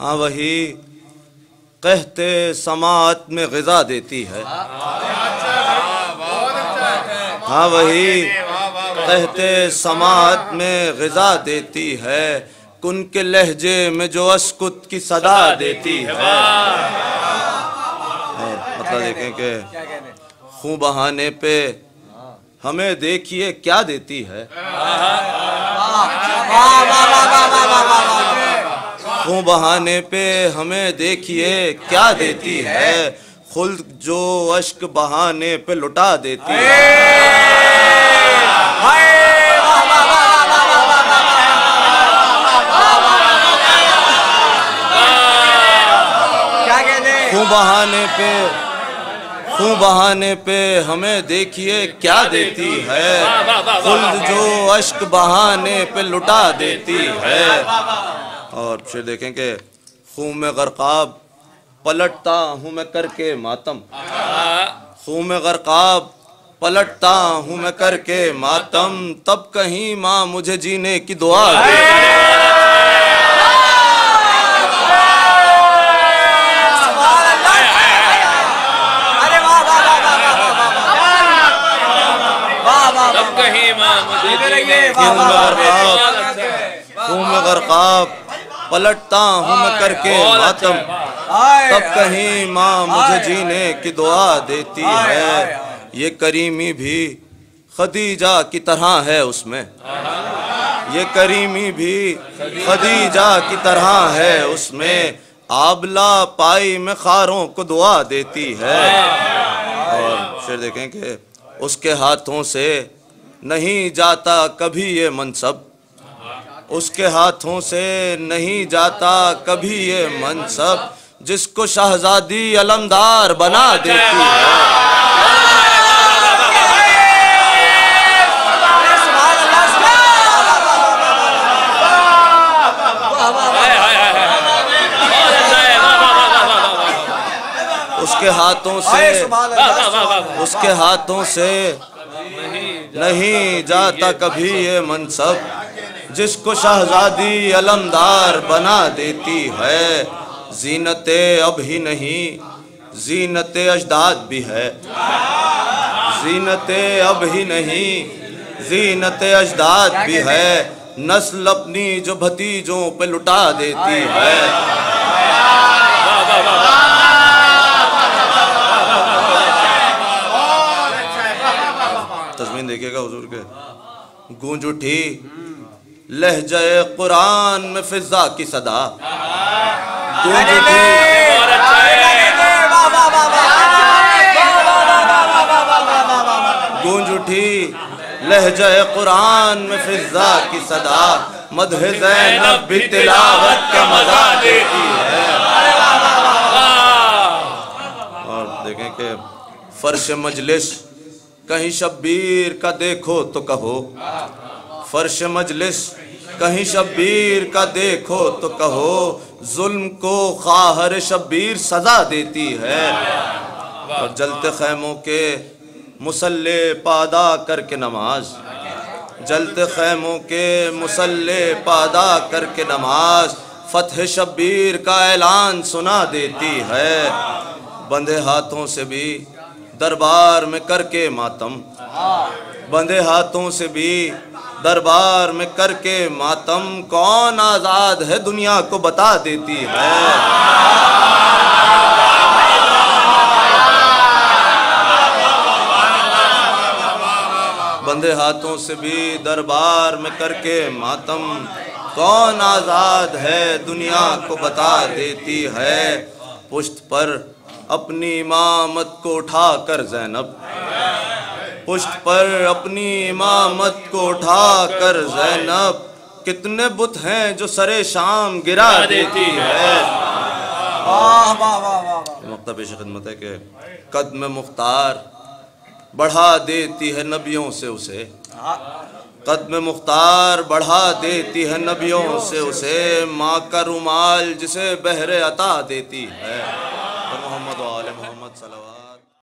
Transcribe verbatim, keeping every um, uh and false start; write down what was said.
हाँ वही कहते समात में ग़िज़ा देती है। हाँ वही कहते समात में ग़िज़ा देती है, कुन के लहजे में जो अस्कुत की सदा देती है। और मतलब देखें कि खूं बहाने पे हमें देखिए क्या देती है। खूं बहाने पे हमें देखिए क्या देती है, खुल्द जो अश्क बहाने पे लुटा देती है। खूं बहाने पे खूं बहाने पे हमें देखिए क्या देती है, खुल्द जो अश्क बहाने पे लुटा देती है। और फिर देखें कि खूं में गरकाब पलटता हूँ मैं करके मातम, खूं में गरकाब पलटता हूँ मैं करके मातम, तब कहीं माँ मुझे जीने की दुआ देती है। खूं में गरकाब पलटता हूँ मैं करके मातम, तब कहीं माँ मुझे जीने की दुआ देती है। ये करीमी भी खदीजा की तरह है उसमें, ये करीमी भी खदीजा की तरह है उसमें, आबला पाई में खारों को दुआ देती है। और फिर देखें कि उसके हाथों से नहीं जाता कभी ये मनसब, उसके हाथों से नहीं जाता कभी ये मनसब, जिसको शहजादी अलमदार बना देती है। उसके हाथों से उसके हाथों से नहीं जाता कभी ये मनसब, जिसको शहजादी अलमदार बना देती है। जीनते अब ही नहीं जीनते अजदाद भी है, जीनते अब ही नहीं जीनते अजदाद भी है, नस्ल अपनी जो भतीजों पे लुटा देती है। तस्मीन देखिएगा हुजूर के, गूंज उठी लहजे कुरान में फिजा की सदा, गूंज उठी गूंज उठी लहजे कुरान में फिजा की सदा, मदह ज़ैनब भी तिलावत का मजा देती है। और देखें कि फर्श मजलिस कहीं शब्बीर का देखो तो कहो, फर्श मजलिस कहीं शब्बीर का देखो तो कहो, जुल्म को खाहर शब्बीर सजा देती है। और जलते खैमों के मुसल्ले पादा करके नमाज, जलते खैमों के मुसल्ले पादा करके नमाज, फतह शब्बीर का ऐलान सुना देती है। बंधे हाथों से भी दरबार में करके मातम, बंधे हाथों से भी दरबार में करके मातम, कौन आजाद है दुनिया को बता देती है। बंधे हाथों से भी दरबार में करके मातम, कौन आजाद है दुनिया को बता देती है। पुश्त पर अपनी इमामत को उठा कर ज़ैनब, पुश्त पर अपनी इमामत को उठा कर ज़ैनब, कितने बुत हैं जो सरे शाम गिरा देती है। मकतब पेश खिदमत है कि कदम मुख्तार बढ़ा देती है नबियों से उसे, कदम मुख्तार बढ़ा देती है नबियों से उसे, माँ का रुमाल जिसे बहरे अता देती है। मोहम्मद वाले मोहम्मद सल्लल्लाहु